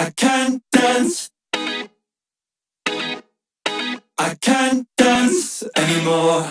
I can't dance. I can't dance anymore.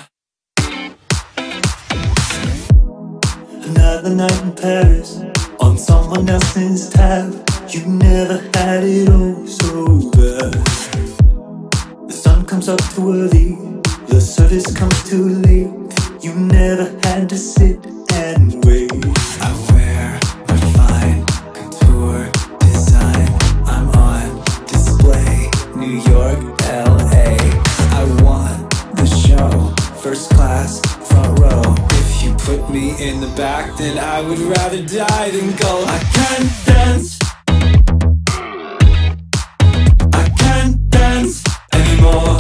Another night in Paris, on someone else's tab. You never had it all so bad. The sun comes up too early, the service comes too late. You never had to sit and wait. I wear my fine couture design. I'm on display, New York, LA. I want the show, first class, front row. If you put me in the back, then I would rather die than go. I can't dance. I can't dance anymore.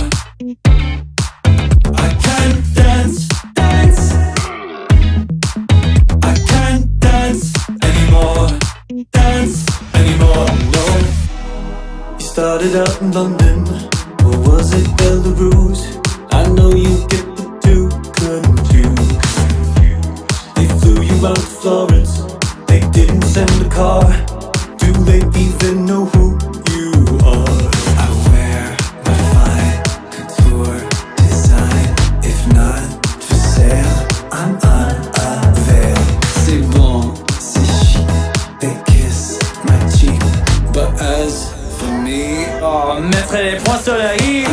I can't dance. I can't dance anymore. Dance anymore, no. You started out in London, or was it Belarus? I know you get the two confused. They flew you out to Florence, they didn't send a car. Do they even know who you are? I wear my fine couture design. If not for sale, I'm unavailable. C'est bon, c'est chic, they kiss my cheek. But as for me, oh, mettre les points sur la i.